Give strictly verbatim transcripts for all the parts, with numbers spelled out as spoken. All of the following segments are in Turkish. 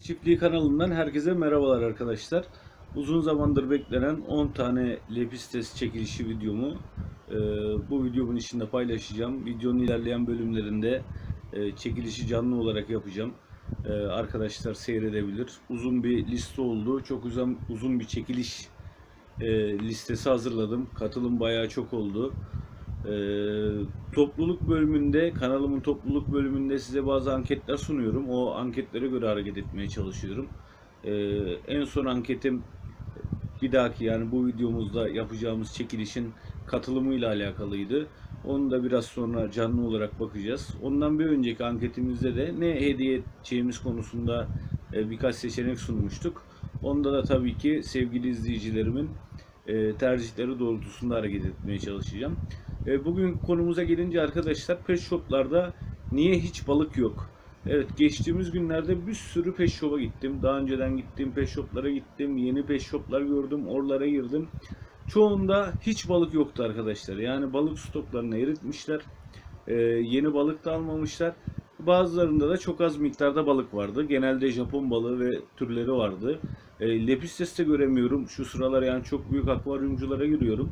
Çiftliği kanalından herkese merhabalar arkadaşlar. Uzun zamandır beklenen on tane lepistes çekilişi videomu e, bu videomun içinde paylaşacağım. Videonun ilerleyen bölümlerinde e, çekilişi canlı olarak yapacağım. E, arkadaşlar seyredebilir. Uzun bir liste oldu. Çok uzun, uzun bir çekiliş e, listesi hazırladım. Katılım bayağı çok oldu. Ee, topluluk bölümünde, kanalımın topluluk bölümünde size bazı anketler sunuyorum. O anketlere göre hareket etmeye çalışıyorum. Ee, en son anketim bir dahaki yani bu videomuzda yapacağımız çekilişin katılımıyla alakalıydı. Onu da biraz sonra canlı olarak bakacağız. Ondan bir önceki anketimizde de ne hediye edeceğimiz konusunda e, birkaç seçenek sunmuştuk. Onda da tabii ki sevgili izleyicilerimin e, tercihleri doğrultusunda hareket etmeye çalışacağım. E, bugün konumuza gelince arkadaşlar, pet shoplarda niye hiç balık yok? Evet, geçtiğimiz günlerde bir sürü pet shop'a gittim. Daha önceden gittiğim pet shop'lara gittim. Yeni pet shop'lar gördüm. Oralara girdim. Çoğunda hiç balık yoktu arkadaşlar. Yani balık stoklarını eritmişler. E, yeni balık da almamışlar. Bazılarında da çok az miktarda balık vardı. Genelde Japon balığı ve türleri vardı. E, Lepistes'te göremiyorum. Şu sıralar yani çok büyük akvaryumculara giriyorum.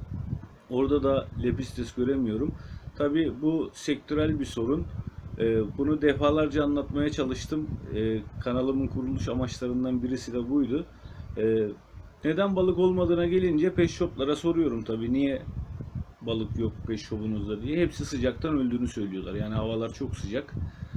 Orada da lepistes göremiyorum. Tabii bu sektörel bir sorun. Ee, bunu defalarca anlatmaya çalıştım. Ee, kanalımın kuruluş amaçlarından birisi de buydu. Ee, neden balık olmadığına gelince pet shop'lara soruyorum tabii. Niye balık yok pet shop'unuzda diye. Hepsi sıcaktan öldüğünü söylüyorlar. Yani havalar çok sıcak.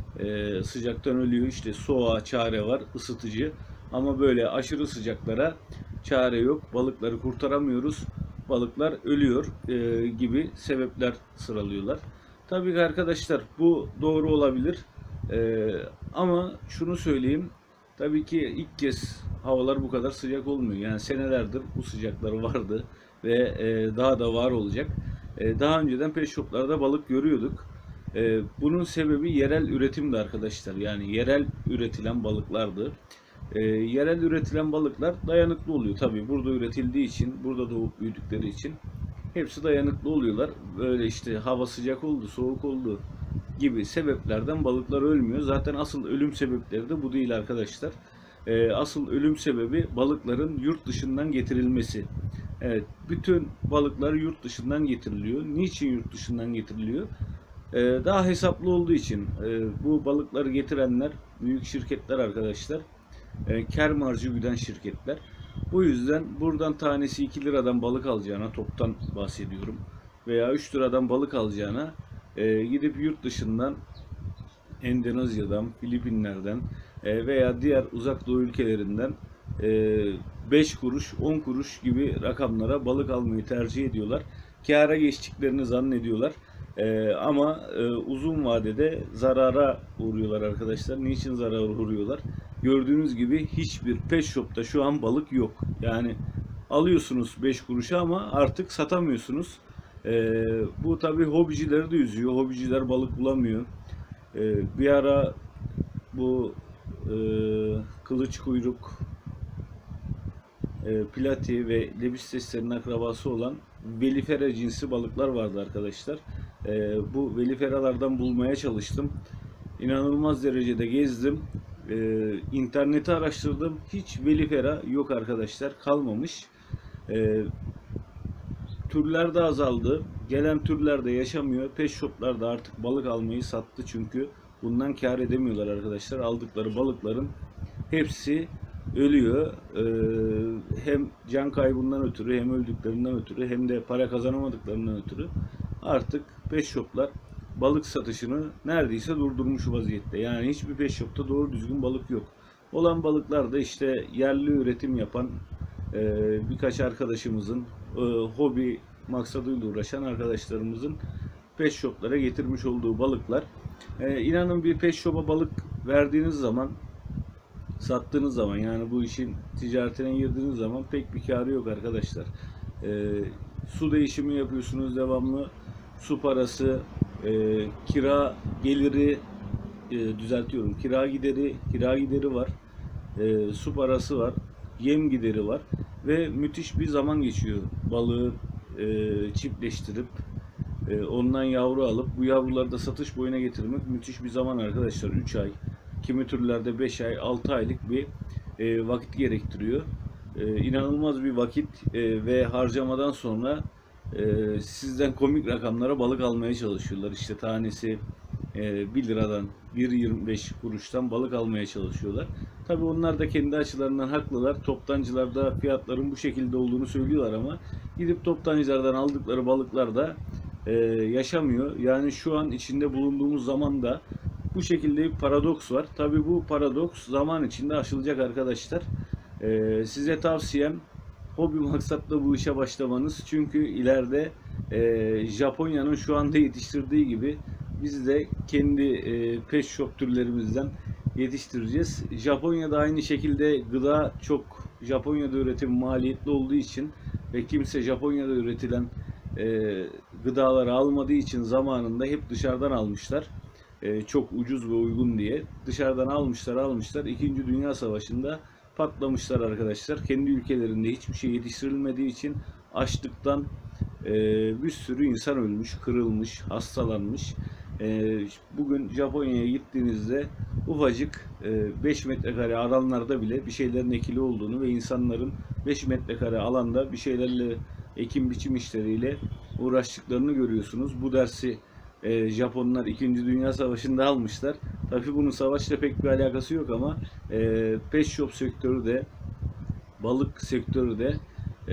Ee, sıcaktan ölüyor. İşte soğuğa çare var, ısıtıcı. Ama böyle aşırı sıcaklara çare yok. Balıkları kurtaramıyoruz. Balıklar ölüyor e, gibi sebepler sıralıyorlar. Tabii ki arkadaşlar bu doğru olabilir. E, ama şunu söyleyeyim. Tabii ki ilk kez havalar bu kadar sıcak olmuyor. Yani senelerdir bu sıcaklar vardı ve e, daha da var olacak. E, daha önceden pet shop'larda balık görüyorduk. E, bunun sebebi yerel üretimdi arkadaşlar. Yani yerel üretilen balıklardı. E, yerel üretilen balıklar dayanıklı oluyor. Tabii burada üretildiği için, burada doğup büyüdükleri için hepsi dayanıklı oluyorlar. Böyle işte hava sıcak oldu, soğuk oldu gibi sebeplerden balıklar ölmüyor. Zaten asıl ölüm sebepleri de bu değil arkadaşlar. E, asıl ölüm sebebi balıkların yurt dışından getirilmesi. Evet, bütün balıklar yurt dışından getiriliyor. Niçin yurt dışından getiriliyor? E, daha hesaplı olduğu için. E, bu balıkları getirenler büyük şirketler arkadaşlar. E, kar marjı güden şirketler. Bu yüzden buradan tanesi iki liradan balık alacağına, toptan bahsediyorum, veya üç liradan balık alacağına e, gidip yurt dışından, Endonezya'dan, Filipinler'den e, veya diğer uzak doğu ülkelerinden e, beş kuruş, on kuruş gibi rakamlara balık almayı tercih ediyorlar. Kâra geçtiklerini zannediyorlar. E, ama e, uzun vadede zarara uğruyorlar arkadaşlar. Niçin zarara uğruyorlar? Gördüğünüz gibi hiçbir pet shop'ta şu an balık yok. Yani alıyorsunuz beş kuruşa ama artık satamıyorsunuz. E, bu tabii hobicileri de üzüyor. Hobiciler balık bulamıyor. E, bir ara bu e, kılıç kuyruk, e, plati ve lebisteslerin akrabası olan velifera cinsi balıklar vardı arkadaşlar. E, bu veliferalardan bulmaya çalıştım. İnanılmaz derecede gezdim. E, interneti araştırdım. Hiç velifera yok arkadaşlar. Kalmamış. E, türler de azaldı. Gelen türler de yaşamıyor. Pet shop'lar da artık balık almayı sattı çünkü bundan kâr edemiyorlar arkadaşlar. Aldıkları balıkların hepsi ölüyor. Ee, hem can kaybından ötürü, hem öldüklerinden ötürü, hem de para kazanamadıklarından ötürü artık pet shop'lar balık satışını neredeyse durdurmuş vaziyette. Yani hiçbir pet shop'ta doğru düzgün balık yok. Olan balıklar da işte yerli üretim yapan e, birkaç arkadaşımızın, e, hobi maksadıyla uğraşan arkadaşlarımızın pet shop'lara getirmiş olduğu balıklar. E, inanın bir pet shop'a balık verdiğiniz zaman, sattığınız zaman, yani bu işin ticaretine girdiğiniz zaman pek bir karı yok arkadaşlar. E, su değişimi yapıyorsunuz devamlı. Su parası, e, kira geliri, e, düzeltiyorum. Kira gideri, kira gideri var. E, su parası var. Yem gideri var. Ve müthiş bir zaman geçiyor. Balığı e, çiftleştirip e, ondan yavru alıp bu yavruları da satış boyuna getirmek müthiş bir zaman arkadaşlar. üç ay. kimi türlerde beş ay, altı aylık bir e, vakit gerektiriyor. E, inanılmaz bir vakit e, ve harcamadan sonra e, sizden komik rakamlara balık almaya çalışıyorlar. İşte tanesi e, bir liradan, bir yirmi beş kuruştan balık almaya çalışıyorlar. Tabii onlar da kendi açılarından haklılar. Toptancılarda fiyatların bu şekilde olduğunu söylüyorlar ama gidip toptancılardan aldıkları balıklar da e, yaşamıyor. Yani şu an içinde bulunduğumuz zamanda bu şekilde bir paradoks var. Tabii bu paradoks zaman içinde aşılacak arkadaşlar. E, size tavsiyem hobi maksatla bu işe başlamanız. Çünkü ileride e, Japonya'nın şu anda yetiştirdiği gibi biz de kendi e, pet shop türlerimizden yetiştireceğiz. Japonya'da aynı şekilde gıda çok Japonya'da üretim maliyetli olduğu için ve kimse Japonya'da üretilen e, gıdaları almadığı için zamanında hep dışarıdan almışlar. E, çok ucuz ve uygun diye. Dışarıdan almışlar almışlar. İkinci Dünya Savaşı'nda patlamışlar arkadaşlar. Kendi ülkelerinde hiçbir şey yetiştirilmediği için açlıktan e, bir sürü insan ölmüş, kırılmış, hastalanmış. E, bugün Japonya'ya gittiğinizde ufacık e, beş metrekare alanlarda bile bir şeylerin ekili olduğunu ve insanların beş metrekare alanda bir şeylerle ekim biçim işleriyle uğraştıklarını görüyorsunuz. Bu dersi e, Japonlar ikinci. Dünya Savaşı'nda almışlar. Tabii bunun savaşla pek bir alakası yok ama e, pet shop sektörü de balık sektörü de e,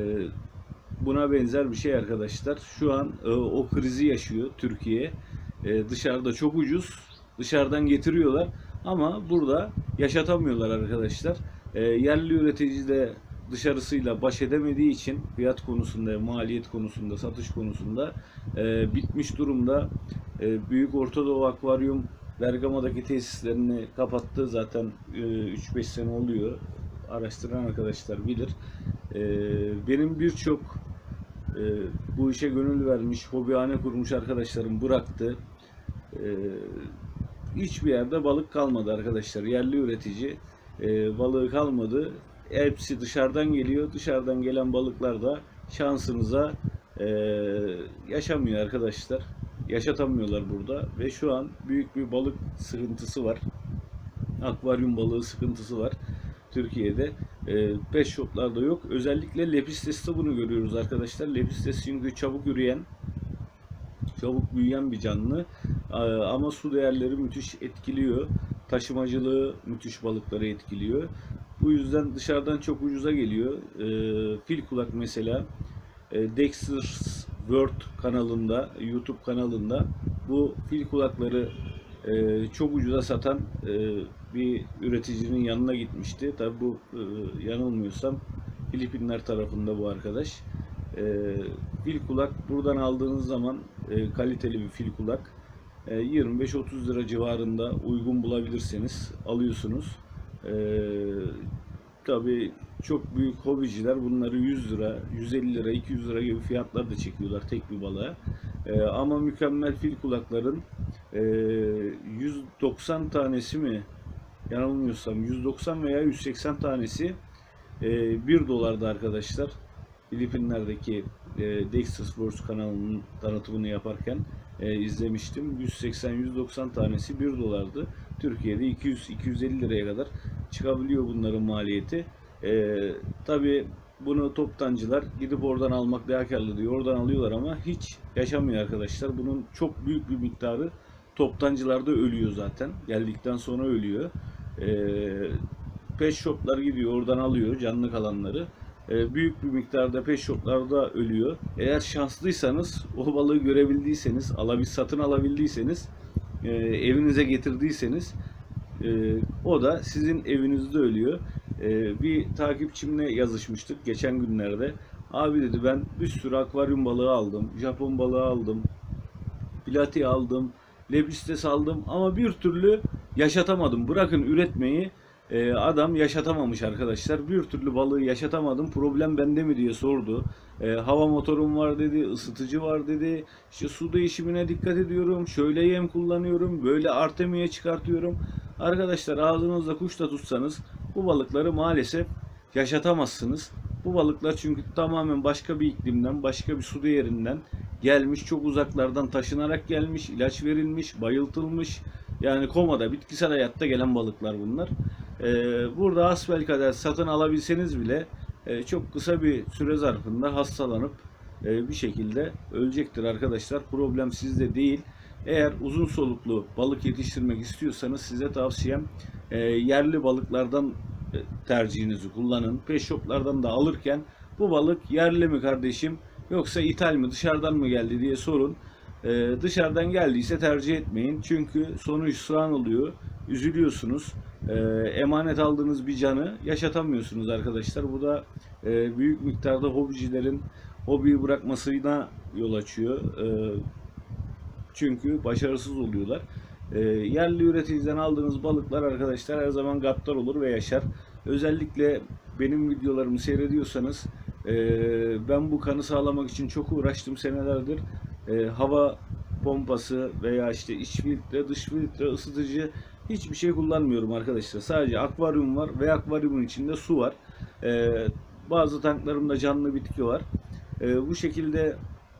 buna benzer bir şey arkadaşlar. Şu an e, o krizi yaşıyor Türkiye. E, dışarıda çok ucuz. Dışarıdan getiriyorlar ama burada yaşatamıyorlar arkadaşlar. E, yerli üretici de dışarısıyla baş edemediği için fiyat konusunda, maliyet konusunda, satış konusunda e, bitmiş durumda. E, Büyük Orta Doğu Akvaryum Bergama'daki tesislerini kapattı. Zaten e, üç beş sene oluyor. Araştıran arkadaşlar bilir. E, benim birçok e, bu işe gönül vermiş, hobihane kurmuş arkadaşlarım bıraktı. E, hiçbir yerde balık kalmadı arkadaşlar. Yerli üretici e, balığı kalmadı. Hepsi dışarıdan geliyor. Dışarıdan gelen balıklar da şansınıza e, yaşamıyor arkadaşlar. Yaşatamıyorlar burada ve şu an büyük bir balık sıkıntısı var. Akvaryum balığı sıkıntısı var Türkiye'de. E, pet shoplarda yok. Özellikle Lepistes'te bunu görüyoruz arkadaşlar. Lepistes çünkü çabuk üreyen, çabuk büyüyen bir canlı. E, ama su değerleri müthiş etkiliyor. Taşımacılığı müthiş balıkları etkiliyor. Bu yüzden dışarıdan çok ucuza geliyor. E, fil kulak mesela e, Dexter's World kanalında, YouTube kanalında bu fil kulakları e, çok ucuza satan e, bir üreticinin yanına gitmişti. Tabi bu e, yanılmıyorsam Filipinler tarafında bu arkadaş. E, fil kulak buradan aldığınız zaman e, kaliteli bir fil kulak e, yirmi beş otuz lira civarında uygun bulabilirseniz alıyorsunuz. Ee, tabii çok büyük hobiciler bunları yüz lira, yüz elli lira, iki yüz lira gibi fiyatlar da çekiyorlar tek bir balığa. Ee, ama mükemmel fil kulakların e, yüz doksan tanesi mi? Yanılmıyorsam yüz doksan veya yüz seksen tanesi e, bir dolarda arkadaşlar. Filipinler'deki e, Dexter's World kanalının tanıtımını yaparken e, izlemiştim. yüz seksen yüz doksan tanesi bir dolardı. Türkiye'de iki yüz iki yüz elli liraya kadar çıkabiliyor bunların maliyeti. E, Tabii bunu toptancılar gidip oradan almak daha karlı diyor. Oradan alıyorlar ama hiç yaşamıyor arkadaşlar. Bunun çok büyük bir miktarı toptancılarda ölüyor zaten. Geldikten sonra ölüyor. E, Pet shoplar gidiyor oradan alıyor canlı kalanları. Büyük bir miktarda pet shoplarda ölüyor. Eğer şanslıysanız, o balığı görebildiyseniz, alabil, satın alabildiyseniz, e, evinize getirdiyseniz e, o da sizin evinizde ölüyor. E, bir takipçimle yazışmıştık geçen günlerde. Abi dedi ben bir sürü akvaryum balığı aldım, Japon balığı aldım, Pilati aldım, Lepistes aldım ama bir türlü yaşatamadım. Bırakın üretmeyi. Ee, adam yaşatamamış arkadaşlar. Bir türlü balığı yaşatamadım. Problem bende mi diye sordu. Ee, hava motorum var dedi. Isıtıcı var dedi. İşte su değişimine dikkat ediyorum. Şöyle yem kullanıyorum. Böyle artemiye çıkartıyorum. Arkadaşlar ağzınızda kuşla tutsanız bu balıkları maalesef yaşatamazsınız. Bu balıklar çünkü tamamen başka bir iklimden, başka bir su değerinden gelmiş. Çok uzaklardan taşınarak gelmiş. İlaç verilmiş, bayıltılmış. Yani komada, bitkisel hayatta gelen balıklar bunlar. Ee, burada hasbelkader satın alabilseniz bile e, çok kısa bir süre zarfında hastalanıp e, bir şekilde ölecektir arkadaşlar. Problem sizde değil. Eğer uzun soluklu balık yetiştirmek istiyorsanız size tavsiyem e, yerli balıklardan e, tercihinizi kullanın. Pet shoplardan da alırken bu balık yerli mi kardeşim yoksa ithal mi, dışarıdan mı geldi diye sorun. Ee, dışarıdan geldiyse tercih etmeyin. Çünkü sonu hüsran oluyor. Üzülüyorsunuz. Ee, emanet aldığınız bir canı yaşatamıyorsunuz arkadaşlar. Bu da e, büyük miktarda hobicilerin hobiyi bırakmasına yol açıyor. Ee, çünkü başarısız oluyorlar. Ee, yerli üreticiden aldığınız balıklar arkadaşlar her zaman gaddar olur ve yaşar. Özellikle benim videolarımı seyrediyorsanız e, ben bu kanı sağlamak için çok uğraştım senelerdir. E, hava pompası veya işte iç filtre, dış filtre, ısıtıcı hiçbir şey kullanmıyorum arkadaşlar. Sadece akvaryum var ve akvaryumun içinde su var. E, bazı tanklarımda canlı bitki var. E, bu şekilde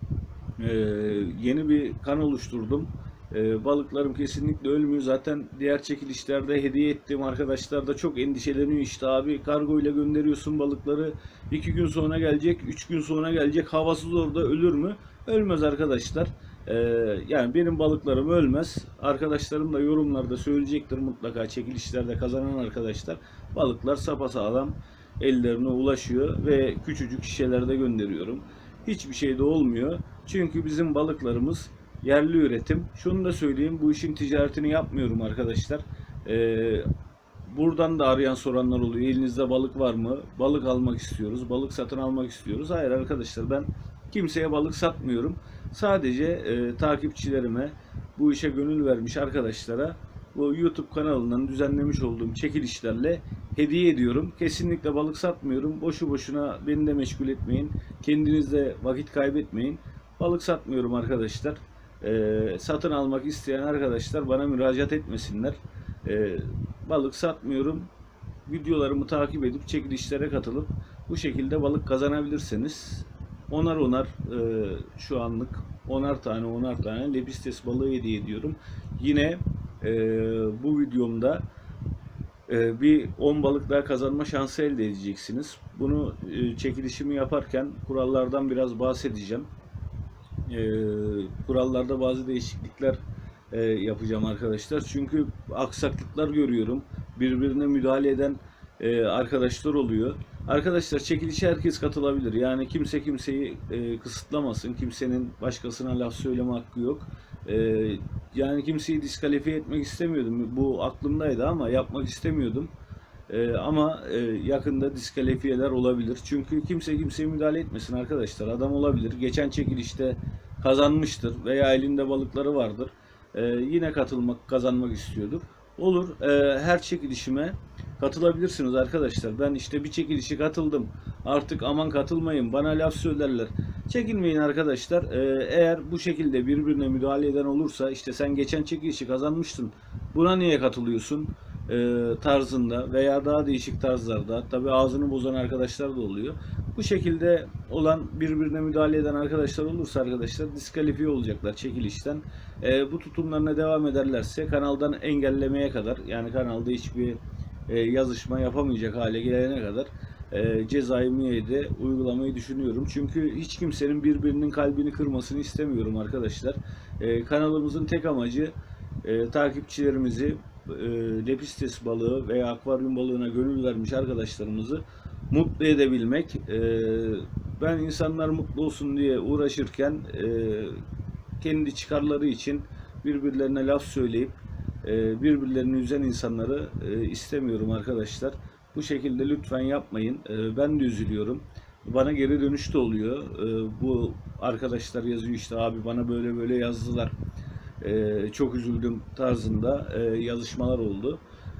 e, yeni bir kan oluşturdum. E, balıklarım kesinlikle ölmüyor. Zaten diğer çekilişlerde hediye ettiğim arkadaşlar da çok endişeleniyor. İşte abi kargo ile gönderiyorsun balıkları. iki gün sonra gelecek, üç gün sonra gelecek. Havasız orada ölür mü? Ölmez arkadaşlar. Ee, yani benim balıklarım ölmez. Arkadaşlarım da yorumlarda söyleyecektir mutlaka, çekilişlerde kazanan arkadaşlar. Balıklar sapasağlam ellerine ulaşıyor ve küçücük şişelerde gönderiyorum. Hiçbir şey de olmuyor. Çünkü bizim balıklarımız yerli üretim. Şunu da söyleyeyim, bu işin ticaretini yapmıyorum arkadaşlar. Ee, buradan da arayan soranlar oluyor. Elinizde balık var mı? Balık almak istiyoruz. Balık satın almak istiyoruz. Hayır arkadaşlar, ben kimseye balık satmıyorum. Sadece e, takipçilerime, bu işe gönül vermiş arkadaşlara bu YouTube kanalından düzenlemiş olduğum çekilişlerle hediye ediyorum. Kesinlikle balık satmıyorum. Boşu boşuna beni de meşgul etmeyin. Kendiniz de vakit kaybetmeyin. Balık satmıyorum arkadaşlar. E, satın almak isteyen arkadaşlar bana müracaat etmesinler. E, balık satmıyorum. Videolarımı takip edip çekilişlere katılıp bu şekilde balık kazanabilirsiniz. Onar onar e, şu anlık onar tane onar tane lepistes balığı hediye ediyorum. Yine e, bu videomda e, bir on balık daha kazanma şansı elde edeceksiniz. Bunu e, çekilişimi yaparken kurallardan biraz bahsedeceğim. E, kurallarda bazı değişiklikler e, yapacağım arkadaşlar. Çünkü aksaklıklar görüyorum. Birbirine müdahale eden e, arkadaşlar oluyor. Arkadaşlar çekilişe herkes katılabilir. Yani kimse kimseyi e, kısıtlamasın. Kimsenin başkasına laf söyleme hakkı yok. E, yani kimseyi diskalifiye etmek istemiyordum. Bu aklımdaydı ama yapmak istemiyordum. E, ama e, yakında diskalifiyeler olabilir. Çünkü kimse kimseye müdahale etmesin arkadaşlar. Adam olabilir. Geçen çekilişte kazanmıştır veya elinde balıkları vardır. E, yine katılmak, kazanmak istiyordur. Olur. E, her çekilişime katılabilirsiniz arkadaşlar. Ben işte bir çekilişe katıldım. Artık aman katılmayın, bana laf söylerler. Çekinmeyin arkadaşlar. Ee, eğer bu şekilde birbirine müdahale eden olursa, işte sen geçen çekilişi kazanmıştın, buna niye katılıyorsun ee, tarzında veya daha değişik tarzlarda, tabi ağzını bozan arkadaşlar da oluyor. Bu şekilde olan, birbirine müdahale eden arkadaşlar olursa arkadaşlar diskalifiye olacaklar çekilişten. Ee, bu tutumlarına devam ederlerse kanaldan engellemeye kadar, yani kanalda hiçbir E, yazışma yapamayacak hale gelene kadar e, cezai müeyyide uygulamayı düşünüyorum. Çünkü hiç kimsenin birbirinin kalbini kırmasını istemiyorum arkadaşlar. E, kanalımızın tek amacı e, takipçilerimizi e, lepistes balığı veya akvaryum balığına gönül vermiş arkadaşlarımızı mutlu edebilmek. E, ben insanlar mutlu olsun diye uğraşırken e, kendi çıkarları için birbirlerine laf söyleyip birbirlerini üzen insanları istemiyorum arkadaşlar. Bu şekilde lütfen yapmayın. Ben de üzülüyorum. Bana geri dönüş de oluyor. Bu arkadaşlar yazıyor işte, abi bana böyle böyle yazdılar. Çok üzüldüm tarzında yazışmalar oldu.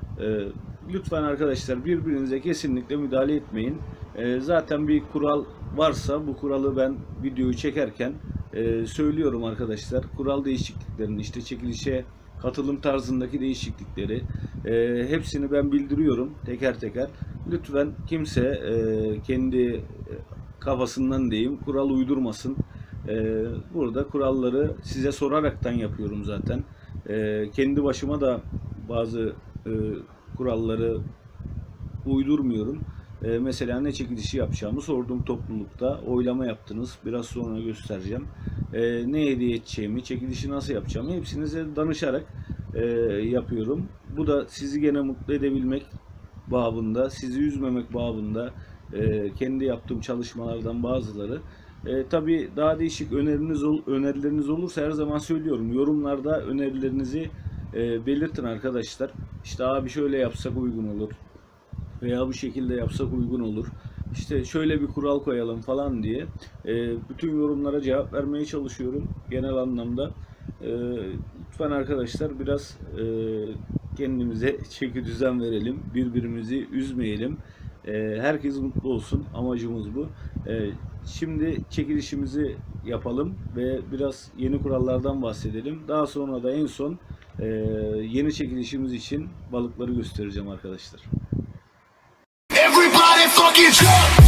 Lütfen arkadaşlar birbirinize kesinlikle müdahale etmeyin. Zaten bir kural varsa bu kuralı ben videoyu çekerken söylüyorum arkadaşlar. Kural değişikliklerini, işte çekilişe katılım tarzındaki değişiklikleri e, hepsini ben bildiriyorum teker teker. Lütfen kimse e, kendi kafasından diyeyim kural uydurmasın. E, burada kuralları size soraraktan yapıyorum zaten. E, kendi başıma da bazı e, kuralları uydurmuyorum. E, mesela ne çekilişi yapacağımı sordum toplulukta. Oylama yaptınız. Biraz sonra göstereceğim. E, ne hediye edeceğimi, çekilişi nasıl yapacağımı hepsinize danışarak e, yapıyorum. Bu da sizi gene mutlu edebilmek babında, sizi üzmemek babında e, kendi yaptığım çalışmalardan bazıları. E, tabii daha değişik öneriniz ol, önerileriniz olursa her zaman söylüyorum. Yorumlarda önerilerinizi e, belirtin arkadaşlar. İşte abi şöyle yapsak uygun olur veya bu şekilde yapsak uygun olur. İşte şöyle bir kural koyalım falan diye e, bütün yorumlara cevap vermeye çalışıyorum genel anlamda. E, lütfen arkadaşlar biraz e, kendimize çeki düzen verelim, birbirimizi üzmeyelim. E, herkes mutlu olsun, amacımız bu. E, şimdi çekilişimizi yapalım ve biraz yeni kurallardan bahsedelim. Daha sonra da en son e, yeni çekilişimiz için balıkları göstereceğim arkadaşlar. Everybody fucking jump.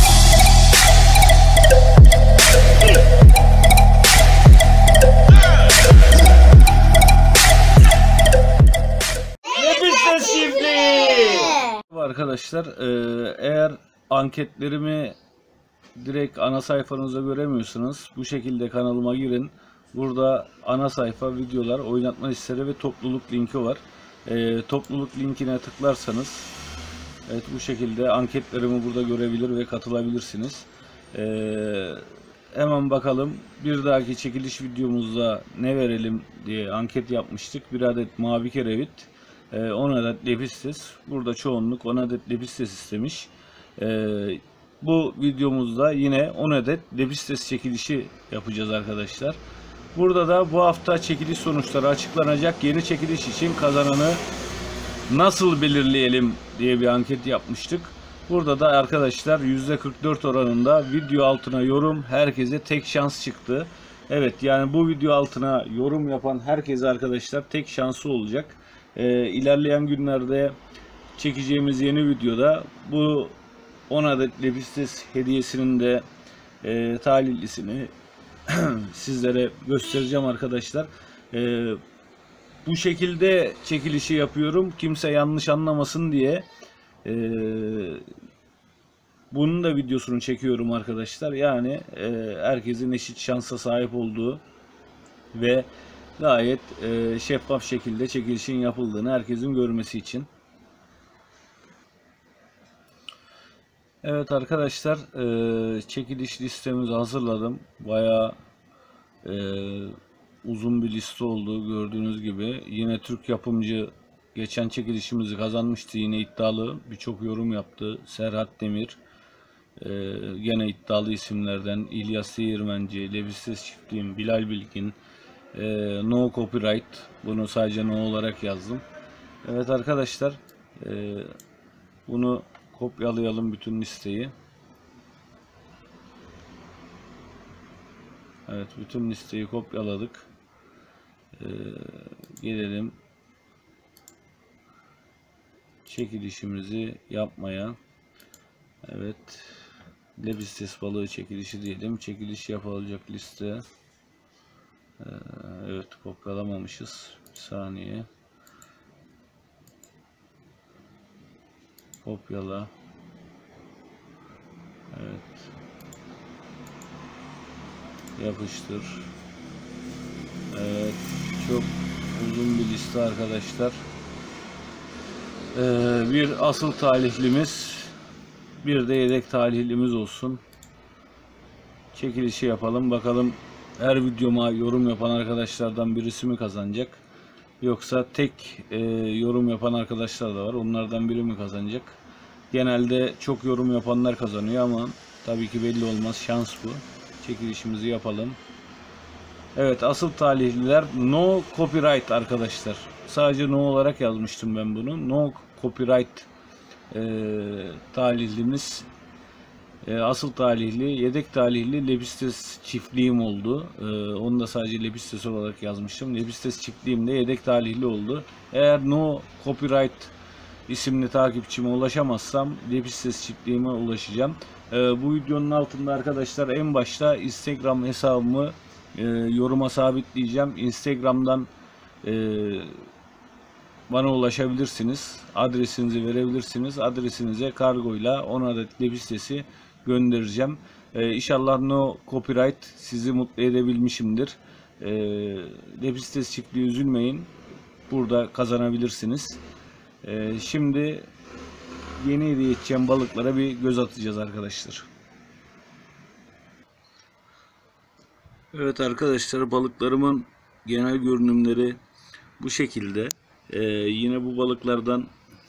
Lepistes çiftliği. Arkadaşlar eğer anketlerimi direkt ana sayfanızda göremiyorsunuz, bu şekilde kanalıma girin. Burada ana sayfa, videolar, oynatma listeleri ve topluluk linki var. E, topluluk linkine tıklarsanız evet bu şekilde anketlerimi burada görebilir ve katılabilirsiniz. Ee, hemen bakalım bir dahaki çekiliş videomuzda ne verelim diye anket yapmıştık. Bir adet mavi kerevit, on adet lepistes. Burada çoğunluk on adet lepistes istemiş. Ee, bu videomuzda yine on adet lepistes çekilişi yapacağız arkadaşlar. Burada da bu hafta çekiliş sonuçları açıklanacak. Yeni çekiliş için kazananı nasıl belirleyelim diye bir anket yapmıştık. Burada da arkadaşlar yüzde kırk dört oranında video altına yorum, herkese tek şans çıktı. Evet, yani bu video altına yorum yapan herkese arkadaşlar tek şansı olacak. Ee, ilerleyen günlerde çekeceğimiz yeni videoda bu on adet lepistes hediyesinin de e, talihlisini sizlere göstereceğim arkadaşlar. Ee, Bu şekilde çekilişi yapıyorum. Kimse yanlış anlamasın diye. Ee, bunun da videosunu çekiyorum arkadaşlar. Yani e, herkesin eşit şansa sahip olduğu ve gayet e, şeffaf şekilde çekilişin yapıldığını herkesin görmesi için. Evet arkadaşlar, e, çekiliş listemizi hazırladım. Bayağı e, uzun bir liste oldu gördüğünüz gibi. Yine Türk yapımcı geçen çekilişimizi kazanmıştı. Yine iddialı birçok yorum yaptı. Serhat Demir, ee, gene iddialı isimlerden İlyas Değirmenci, Lepistes Çiftliğim, Bilal Bilgin, e, No Copyright. Bunu sadece no olarak yazdım. Evet arkadaşlar, e, bunu kopyalayalım bütün listeyi. Evet, bütün listeyi kopyaladık. Ee, gelelim çekilişimizi yapmaya. Evet, lepistes balığı çekilişi diyelim. Çekiliş yapılacak liste. Ee, evet, kopyalamamışız. Bir saniye. Kopyala. Evet. Yapıştır. Evet, çok uzun bir liste arkadaşlar. Ee, bir asıl talihlimiz, bir de yedek talihlimiz olsun. Çekilişi yapalım. Bakalım her videoma yorum yapan arkadaşlardan birisi mi kazanacak? Yoksa tek e, yorum yapan arkadaşlar da var. Onlardan biri mi kazanacak? Genelde çok yorum yapanlar kazanıyor ama tabii ki belli olmaz. Şans bu. Çekilişimizi yapalım. Evet, asıl talihliler no copyright arkadaşlar. Sadece no olarak yazmıştım ben bunu. No copyright e, talihlimiz. E, asıl talihli, yedek talihli lepistes çiftliğim oldu. E, onu da sadece lepistes olarak yazmıştım. Lepistes çiftliğim de yedek talihli oldu. Eğer no copyright isimli takipçime ulaşamazsam lepistes çiftliğime ulaşacağım. E, bu videonun altında arkadaşlar en başta Instagram hesabımı e, yoruma sabitleyeceğim. Instagram'dan e, bana ulaşabilirsiniz. Adresinizi verebilirsiniz. Adresinize kargoyla on adet lepistesi göndereceğim. Ee, İnşallah no copyright sizi mutlu edebilmişimdir. Ee, lepistesi çiftliği üzülmeyin. Burada kazanabilirsiniz. Ee, şimdi yeni hediye edeceğim balıklara bir göz atacağız arkadaşlar. Evet arkadaşlar, balıklarımın genel görünümleri bu şekilde. Ee, yine bu balıklardan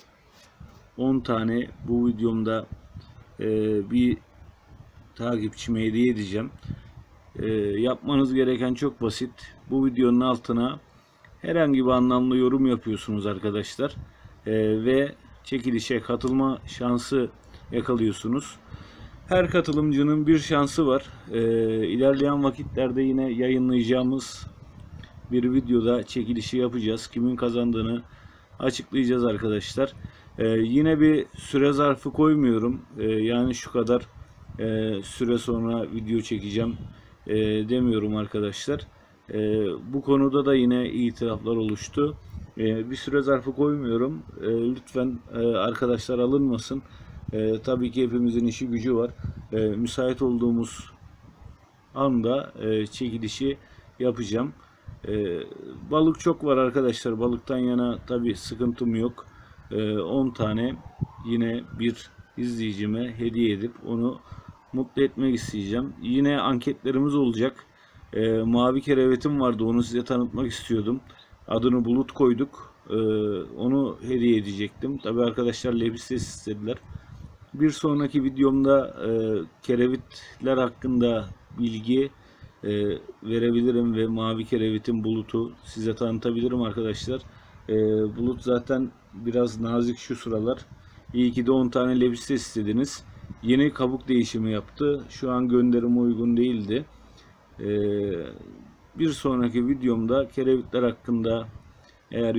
on tane bu videomda e, bir takipçime hediye edeceğim. E, yapmanız gereken çok basit. Bu videonun altına herhangi bir anlamlı yorum yapıyorsunuz arkadaşlar. E, ve çekilişe katılma şansı yakalıyorsunuz. Her katılımcının bir şansı var. E, ilerleyen vakitlerde yine yayınlayacağımız bir videoda çekilişi yapacağız. Kimin kazandığını açıklayacağız arkadaşlar. Ee, yine bir süre zarfı koymuyorum. Ee, yani şu kadar e, süre sonra video çekeceğim e, demiyorum arkadaşlar. E, bu konuda da yine itiraflar oluştu. E, bir süre zarfı koymuyorum. E, lütfen e, arkadaşlar alınmasın. E, tabii ki hepimizin işi gücü var. E, müsait olduğumuz anda e, çekilişi yapacağım. E, balık çok var arkadaşlar. Balıktan yana tabii sıkıntım yok. on tane yine bir izleyicime hediye edip onu mutlu etmek isteyeceğim. Yine anketlerimiz olacak. E, mavi kerevetim vardı, onu size tanıtmak istiyordum. Adını Bulut koyduk. E, onu hediye edecektim. Tabi arkadaşlar lepistesi istediler. Bir sonraki videomda e, kerevitler hakkında bilgi e, verebilirim ve mavi kerevitin Bulut'u size tanıtabilirim arkadaşlar. E, Bulut zaten biraz nazik şu sıralar. İyi ki de on tane lepiste istediniz. Yeni kabuk değişimi yaptı. Şu an gönderime uygun değildi. E, bir sonraki videomda kerevitler hakkında eğer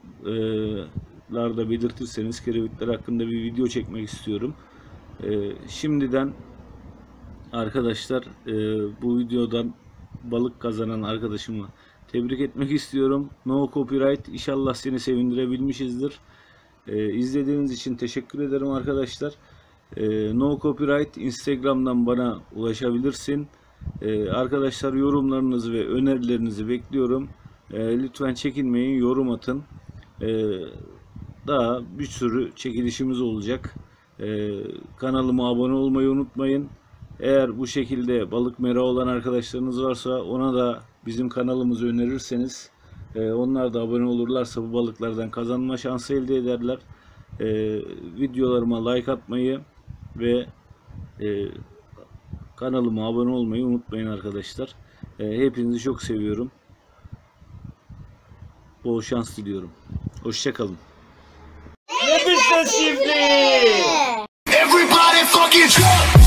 yorumlarda belirtirseniz kerevitler hakkında bir video çekmek istiyorum. E, şimdiden arkadaşlar e, bu videodan balık kazanan arkadaşımı tebrik etmek istiyorum. No copyright. İnşallah seni sevindirebilmişizdir. Ee, izlediğiniz için teşekkür ederim arkadaşlar. Ee, No copyright Instagram'dan bana ulaşabilirsin. Ee, arkadaşlar yorumlarınızı ve önerilerinizi bekliyorum. Ee, lütfen çekinmeyin, yorum atın. Ee, daha bir sürü çekilişimiz olacak. Ee, kanalıma abone olmayı unutmayın. Eğer bu şekilde balık merakı olan arkadaşlarınız varsa ona da bizim kanalımızı önerirseniz e, onlar da abone olurlarsa bu balıklardan kazanma şansı elde ederler. E, videolarıma like atmayı ve e, kanalıma abone olmayı unutmayın arkadaşlar. E, hepinizi çok seviyorum. Bol şans diliyorum. Hoşça kalın. Everybody fucking jump!